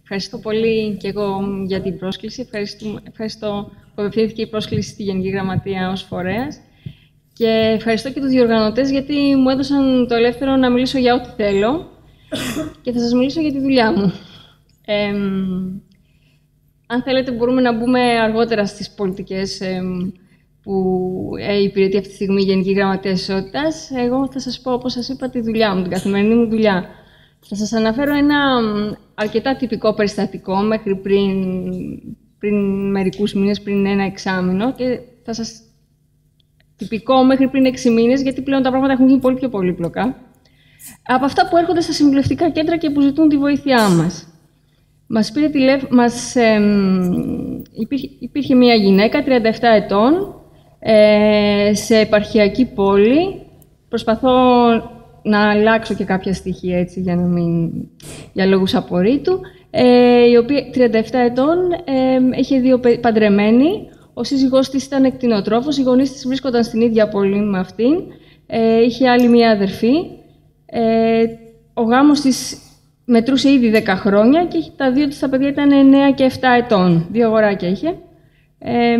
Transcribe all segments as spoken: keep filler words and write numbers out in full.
Ευχαριστώ πολύ και εγώ για την πρόσκληση. Ευχαριστώ, ευχαριστώ που απευθύνθηκε η πρόσκληση στη Γενική Γραμματεία ως φορέας. Και ευχαριστώ και τους διοργανωτές, γιατί μου έδωσαν το ελεύθερο να μιλήσω για ό,τι θέλω. Και θα σας μιλήσω για τη δουλειά μου. Ε, αν θέλετε, μπορούμε να μπούμε αργότερα στις πολιτικές ε, που ε, υπηρετεί αυτή τη στιγμή η Γενική Γραμματεία Ισότητας. Εγώ θα σας πω, όπως σας είπα, τη δουλειά μου, την καθημερινή μου δουλειά. Θα σας αναφέρω ένα αρκετά τυπικό περιστατικό μέχρι πριν, πριν μερικούς μήνες, πριν ένα εξάμηνο, και θα σας... τυπικό μέχρι πριν έξι μήνες, γιατί πλέον τα πράγματα έχουν γίνει πολύ πιο πολύπλοκα. Από αυτά που έρχονται στα συμβουλευτικά κέντρα και που ζητούν τη βοήθειά μας. Μας πήρε τηλεφ... μας, ε, υπήρχε, υπήρχε μια γυναίκα, τριάντα επτά ετών, ε, σε επαρχιακή πόλη. Προσπαθώ να αλλάξω και κάποια στοιχεία, έτσι, για, να μην... για λόγους απορρίτου. Ε, η οποία, τριάντα επτά ετών, ε, είχε δύο παντρεμένη. Ο σύζυγός της ήταν εκτινοτρόφος, οι γονείς της βρίσκονταν στην ίδια πόλη με αυτήν. Ε, είχε άλλη μία αδερφή. Ε, ο γάμος της μετρούσε ήδη δέκα χρόνια και τα δύο της τα παιδιά ήταν εννέα και επτά ετών. Δύο αγοράκια είχε. Ε,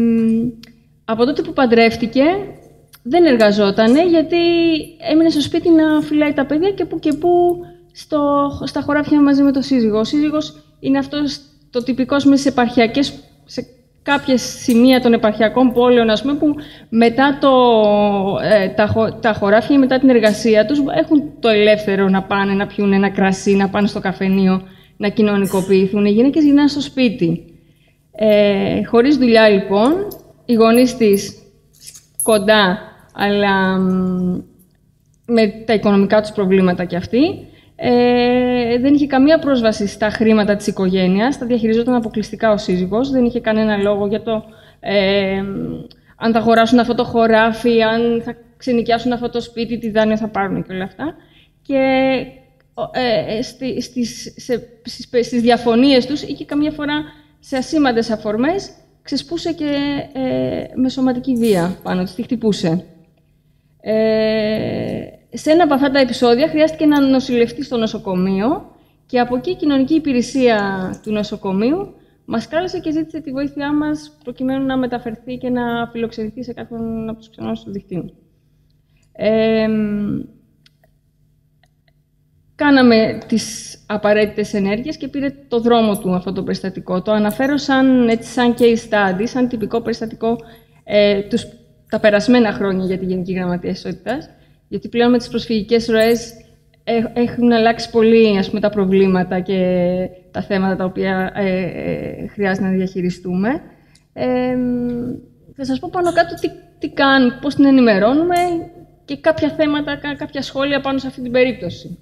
από τότε που παντρεύτηκε, δεν εργαζότανε, γιατί έμεινε στο σπίτι να φυλάει τα παιδιά και που και που στο, στα χωράφια μαζί με τον σύζυγο. Ο σύζυγος είναι αυτός το τυπικός με τις επαρχιακές, σε κάποιες σημεία των επαρχιακών πόλεων, ας πούμε, που μετά το, ε, τα, τα χωράφια, μετά την εργασία τους, έχουν το ελεύθερο να πάνε να πιούν ένα κρασί, να πάνε στο καφενείο, να κοινωνικοποιηθούν. Οι γυναίκες γυρνάνε στο σπίτι. Ε, χωρίς δουλειά, λοιπόν, οι γονείς της κοντά, αλλά με τα οικονομικά τους προβλήματα κι αυτή, ε, δεν είχε καμία πρόσβαση στα χρήματα της οικογένειας, τα διαχειριζόταν αποκλειστικά ο σύζυγος, δεν είχε κανένα λόγο για το ε, αν θα αγοράσουν αυτό το χωράφι, αν θα ξενοικιάσουν αυτό το σπίτι, τι δάνειο θα πάρουν και όλα αυτά. Και ε, στις, στις, σε, στις, στις διαφωνίες τους, είχε καμία φορά σε ασήμαντες αφορμές, ξεσπούσε και ε, με σωματική βία πάνω της, τη χτυπούσε. Ε, σε ένα από αυτά τα επεισόδια χρειάστηκε να νοσηλευτεί στο νοσοκομείο και από εκεί η κοινωνική υπηρεσία του νοσοκομείου μας κάλεσε και ζήτησε τη βοήθειά μας προκειμένου να μεταφερθεί και να φιλοξενηθεί σε κάποιον από τους ξενώνες του δικτύου. Ε, κάναμε τις απαραίτητες ενέργειες και πήρε το δρόμο του αυτό το περιστατικό. Το αναφέρω σαν, έτσι, σαν case study, σαν τυπικό περιστατικό ε, τους, τα περασμένα χρόνια για τη Γενική Γραμματεία Ισότητας, γιατί πλέον με τις προσφυγικές ροές έχουν αλλάξει πολύ, ας πούμε, τα προβλήματα και τα θέματα τα οποία ε, ε, χρειάζεται να διαχειριστούμε. Ε, θα σας πω πάνω κάτω τι, τι κάνουν, πώς την ενημερώνουμε και κάποια θέματα, κάποια σχόλια πάνω σε αυτή την περίπτωση.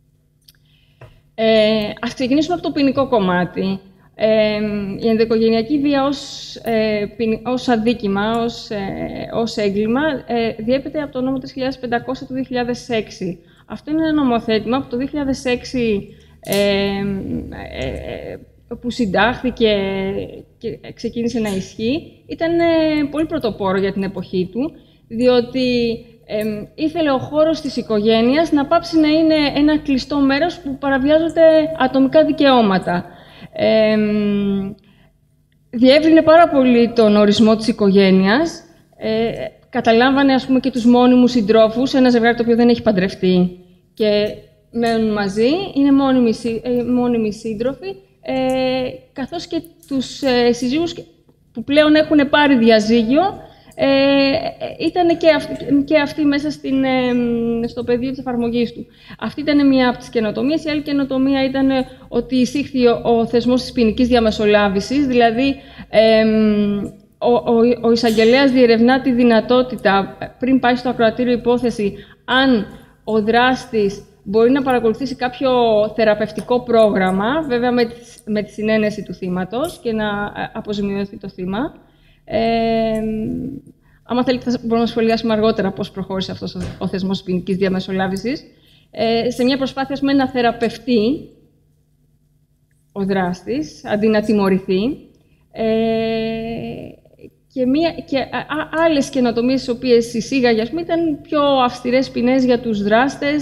Ε, ας ξεκινήσουμε από το ποινικό κομμάτι. Ε, η ενδοοικογενειακή βία ως, ε, ως αδίκημα, ως, ε, ως έγκλημα, ε, διέπεται από το νόμο τρεις χιλιάδες πεντακόσια του δύο χιλιάδες έξι. Αυτό είναι ένα νομοθέτημα που το δύο χιλιάδες έξι ε, ε, που συντάχθηκε και ξεκίνησε να ισχύει. Ήταν ε, πολύ πρωτοπόρο για την εποχή του, διότι ε, ήθελε ο χώρος της οικογένειας να πάψει να είναι ένα κλειστό μέρος που παραβιάζονται ατομικά δικαιώματα. Ε, διεύρυνε πάρα πολύ τον ορισμό της οικογένειας. Ε, καταλάμβανε, ας πούμε, και τους μόνιμους συντρόφους, ένα ζευγάρι το οποίο δεν έχει παντρευτεί και μένουν μαζί, είναι μόνιμοι, ε, μόνιμοι σύντροφοι, ε, καθώς και τους ε, συζύγους που πλέον έχουν πάρει διαζύγιο, ε, ήταν και αυτοί, και αυτοί μέσα στην, ε, στο πεδίο της εφαρμογής του. Αυτή ήταν μία από τις καινοτομίες. Η άλλη καινοτομία ήταν ότι εισήχθη ο, ο θεσμός της ποινικής διαμεσολάβησης, δηλαδή ε, ο, ο, ο εισαγγελέας διερευνά τη δυνατότητα, πριν πάει στο ακροατήριο υπόθεση, αν ο δράστης μπορεί να παρακολουθήσει κάποιο θεραπευτικό πρόγραμμα, βέβαια με τη, με τη συνένεση του θύματος, και να αποζημιωθεί το θύμα. Ε, άμα θέλετε, θα μπορούμε να σχολιάσουμε αργότερα πώς προχώρησε αυτός ο, ο θεσμός της ποινικής διαμεσολάβησης. Ε, σε μια προσπάθεια, ας πούμε, να θεραπευτεί ο δράστης, αντί να τιμωρηθεί. Ε, και, μια, και α, α, άλλες καινοτομίες, τις οποίες εισήγαγε, ας πούμε, ήταν πιο αυστηρές ποινές για τους δράστες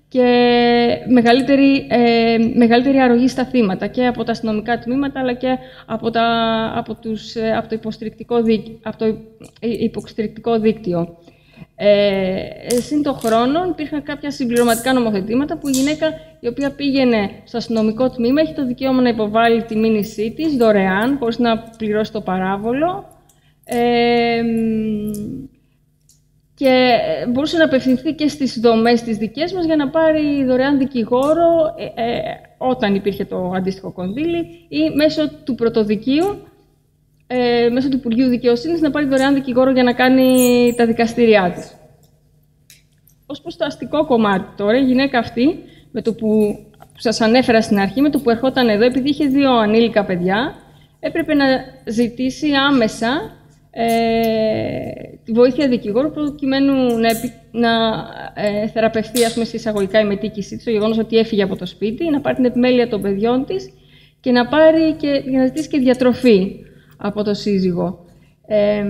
και μεγαλύτερη, ε, μεγαλύτερη αρρωγή στα θύματα και από τα αστυνομικά τμήματα, αλλά και από, τα, από, τους, από το υποστηρικτικό, δίκ, από το υποστηρικτικό δίκτυο. Ε, Συν των χρόνων υπήρχαν κάποια συμπληρωματικά νομοθετήματα που η γυναίκα η οποία πήγαινε στο αστυνομικό τμήμα έχει το δικαίωμα να υποβάλει τη μήνυσή της δωρεάν, χωρίς να πληρώσει το παράβολο. Ε, και μπορούσε να απευθυνθεί και στις δομές τις δικές μας για να πάρει δωρεάν δικηγόρο ε, ε, όταν υπήρχε το αντίστοιχο κονδύλι ή μέσω του πρωτοδικείου, ε, μέσω του Υπουργείου Δικαιοσύνης, να πάρει δωρεάν δικηγόρο για να κάνει τα δικαστήριά της. Ως προς το αστικό κομμάτι τώρα, η γυναίκα αυτή, με το που, που σας ανέφερα στην αρχή, με το που ερχόταν εδώ, επειδή είχε δύο ανήλικα παιδιά, έπρεπε να ζητήσει άμεσα Ε, τη βοήθεια δικηγόρου προκειμένου να, επι, να ε, θεραπευτεί, ας πούμε, σε εισαγωγικά η μετοίκησή της, το γεγονός ότι έφυγε από το σπίτι, να πάρει την επιμέλεια των παιδιών της και να, πάρει και, για να ζητήσει και διατροφή από το σύζυγο. Ε,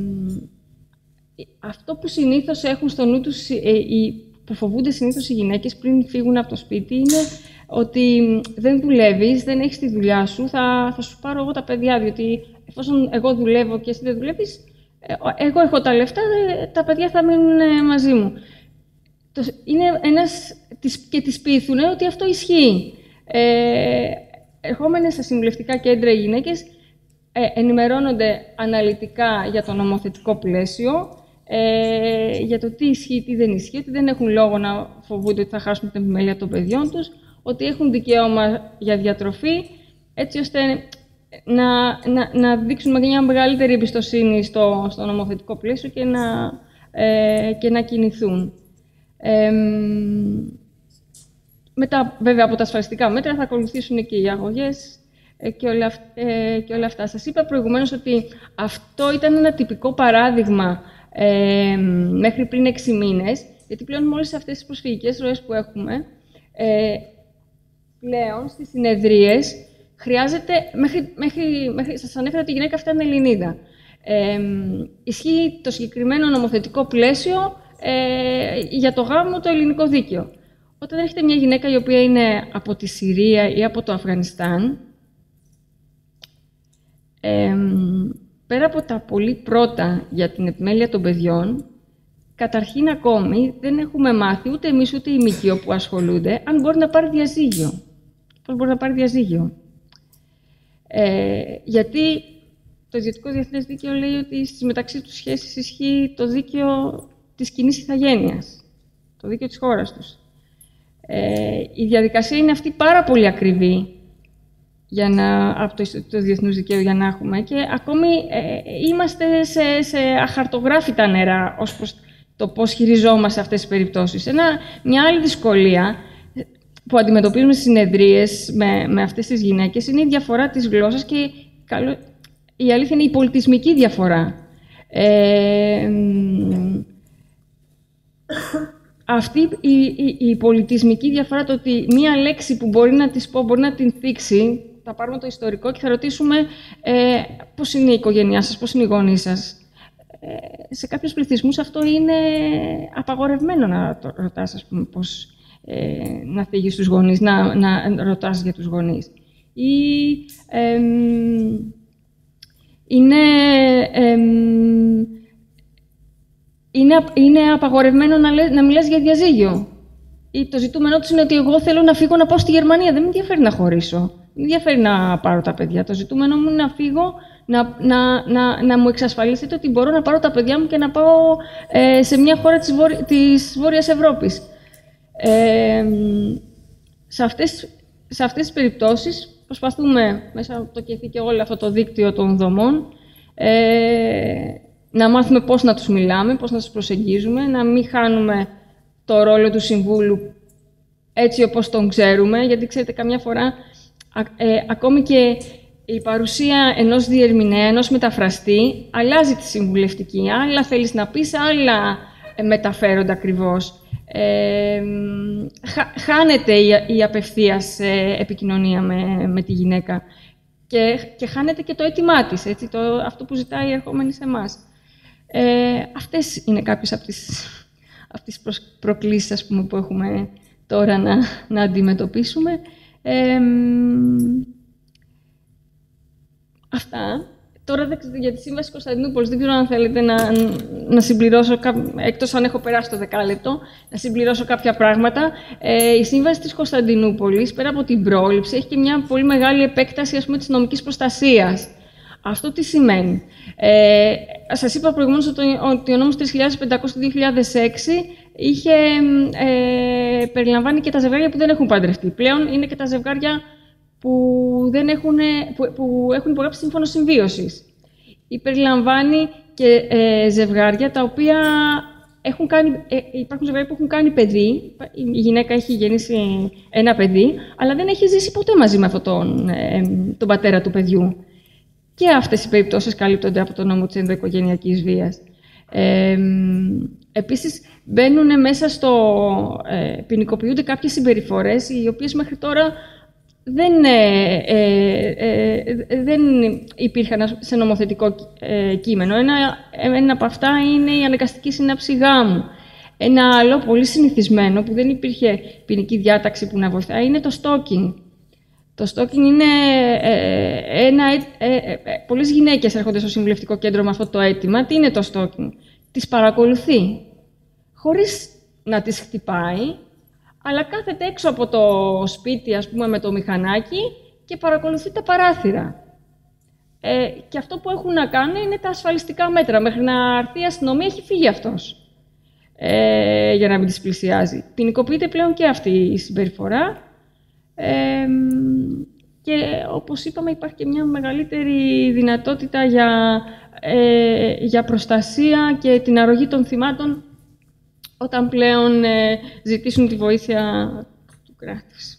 αυτό που συνήθως έχουν στο νου τους, ε, οι, που φοβούνται συνήθως οι γυναίκες πριν φύγουν από το σπίτι, είναι ότι δεν δουλεύεις, δεν έχεις τη δουλειά σου, θα, θα σου πάρω εγώ τα παιδιά, διότι εφόσον εγώ δουλεύω και εσύ δεν δουλεύεις, εγώ έχω τα λεφτά, τα παιδιά θα μείνουν μαζί μου. Είναι ένας, και τις πείθουν ότι αυτό ισχύει. Ε, ερχόμενες στα συμβουλευτικά κέντρα οι γυναίκες ε, ενημερώνονται αναλυτικά για το νομοθετικό πλαίσιο, ε, για το τι ισχύει, τι δεν ισχύει, ότι δεν έχουν λόγο να φοβούνται ότι θα χάσουν την επιμέλεια των παιδιών τους, ότι έχουν δικαίωμα για διατροφή, έτσι ώστε να, να, να δείξουν μια μεγαλύτερη εμπιστοσύνη στο, στο νομοθετικό πλαίσιο και να, ε, και να κινηθούν. Ε, μετά, βέβαια, από τα ασφαλιστικά μέτρα θα ακολουθήσουν και οι αγωγές ε, και, όλα, ε, και όλα αυτά. Σας είπα προηγουμένως ότι αυτό ήταν ένα τυπικό παράδειγμα ε, μέχρι πριν έξι μήνες, γιατί πλέον με όλες αυτές τις προσφυγικές ροές που έχουμε, ε, πλέον στις συνεδρίες χρειάζεται, μέχρι, μέχρι, μέχρι, σας ανέφερα ότι η γυναίκα αυτή είναι Ελληνίδα. Ε, ισχύει το συγκεκριμένο νομοθετικό πλαίσιο ε, για το γάμο το ελληνικό δίκαιο. Όταν έρχεται μια γυναίκα η οποία είναι από τη Συρία ή από το Αφγανιστάν, ε, πέρα από τα πολύ πρώτα για την επιμέλεια των παιδιών, καταρχήν ακόμη δεν έχουμε μάθει ούτε εμείς ούτε οι ΜΚΟ που ασχολούνται αν μπορεί να πάρει διαζύγιο. Πώς μπορεί να πάρει διαζύγιο. Ε, γιατί το ιδιωτικό διεθνές δίκαιο λέει ότι στις μεταξύ τους σχέσεις ισχύει το δίκαιο της κοινής ηθαγένειας, το δίκαιο της χώρας τους. Ε, η διαδικασία είναι αυτή πάρα πολύ ακριβή για να, από το, το διεθνούς δικαίου για να έχουμε και ακόμη ε, είμαστε σε, σε αχαρτογράφητα νερά ως προς το πώς χειριζόμαστε αυτές τις περιπτώσεις. Ένα, μια άλλη δυσκολία που αντιμετωπίζουμε στις συνεδρίες με, με αυτές τις γυναίκες είναι η διαφορά της γλώσσας και καλό, η αλήθεια είναι η πολιτισμική διαφορά. Ε, αυτή η, η, η πολιτισμική διαφορά, το ότι μία λέξη που μπορεί να της πω, μπορεί να την θίξει, θα πάρουμε το ιστορικό και θα ρωτήσουμε ε, πώς είναι η οικογένειά σας, πώς είναι οι γονείς σας. Ε, σε κάποιους πληθυσμούς αυτό είναι απαγορευμένο να το ρωτάς, ας πούμε, πώς, ε, να θίγεις τους γονείς, να, να ρωτάς για τους γονείς. Ή ε, είναι, ε, είναι, είναι απαγορευμένο να, λέ, να μιλάς για διαζύγιο. Ή το ζητούμενό τους είναι ότι εγώ θέλω να φύγω να πάω στη Γερμανία. Δεν με ενδιαφέρει να χωρίσω. Δεν με ενδιαφέρει να πάρω τα παιδιά. Το ζητούμενο μου είναι να φύγω, να, να, να, να μου εξασφαλίσετε ότι μπορώ να πάρω τα παιδιά μου και να πάω ε, σε μια χώρα της, Βόρει, της Βόρειας Ευρώπης. Ε, σε, αυτές, σε αυτές τις περιπτώσεις προσπαθούμε μέσα από το ΚΕΘΥ και όλο αυτό το δίκτυο των δομών ε, να μάθουμε πώς να τους μιλάμε, πώς να τους προσεγγίζουμε, να μην χάνουμε το ρόλο του συμβούλου έτσι όπως τον ξέρουμε, γιατί ξέρετε καμιά φορά ε, ακόμη και η παρουσία ενός διερμηνέα, ενός μεταφραστή αλλάζει τη συμβουλευτική. Άλλα θέλεις να πεις, άλλα μεταφέρονται ακριβώς. Ε, χάνεται η, η απευθείας ε, επικοινωνία με, με τη γυναίκα και, και χάνεται και το αίτημά της, έτσι, το, αυτό που ζητάει η ερχόμενη σε εμάς. Ε, αυτές είναι κάποιες από τις, από τις προκλήσεις, ας πούμε, που έχουμε τώρα να, να αντιμετωπίσουμε. Ε, αυτά. Τώρα για τη Σύμβαση Κωνσταντινούπολης δεν ξέρω αν θέλετε να, να συμπληρώσω, εκτός αν έχω περάσει το δεκάλεπτο, να συμπληρώσω κάποια πράγματα. Ε, η Σύμβαση της Κωνσταντινούπολης, πέρα από την πρόληψη, έχει και μια πολύ μεγάλη επέκταση, ας πούμε, της νομικής προστασίας. Αυτό τι σημαίνει. Ε, σας είπα προηγουμένως ότι ο νόμος τρεις χιλιάδες πεντακόσια του δύο χιλιάδες έξι είχε, ε, περιλαμβάνει και τα ζευγάρια που δεν έχουν παντρευτεί. Πλέον είναι και τα ζευγάρια που, δεν έχουν, που, που έχουν υπογράψει σύμφωνο συμβίωσης. Ή περιλαμβάνει και ε, ζευγάρια τα οποία έχουν κάνει, ε, υπάρχουν ζευγάρια που έχουν κάνει παιδί, η γυναίκα έχει γεννήσει ένα παιδί, αλλά δεν έχει ζήσει ποτέ μαζί με αυτόν τον, ε, τον πατέρα του παιδιού. Και αυτές οι περιπτώσεις καλύπτονται από το νόμο της ενδοοικογενειακής βίας. Ε, επίσης, μπαίνουν μέσα στο... Ε, ποινικοποιούνται κάποιες συμπεριφορές, οι οποίες μέχρι τώρα δεν, ε, ε, ε, δεν υπήρχαν σε νομοθετικό ε, κείμενο. Ένα, ένα από αυτά είναι η αναγκαστική σύναψη γάμου. Ένα άλλο πολύ συνηθισμένο, που δεν υπήρχε ποινική διάταξη που να βοηθάει, είναι το stalking. Το stalking είναι ε, ένα... Ε, ε, ε, πολλές γυναίκες έρχονται στο συμβουλευτικό κέντρο με αυτό το αίτημα. Τι είναι το stalking? Τις παρακολουθεί, χωρίς να τις χτυπάει, αλλά κάθεται έξω από το σπίτι, ας πούμε, με το μηχανάκι και παρακολουθεί τα παράθυρα. Ε, και αυτό που έχουν να κάνουν είναι τα ασφαλιστικά μέτρα. Μέχρι να έρθει η αστυνομία έχει φύγει αυτός, ε, για να μην τις πλησιάζει. Ποινικοποιείται πλέον και αυτή η συμπεριφορά. Ε, και όπως είπαμε, υπάρχει και μια μεγαλύτερη δυνατότητα για, ε, για προστασία και την αρρωγή των θυμάτων όταν πλέον ε, ζητήσουν τη βοήθεια του κράτους.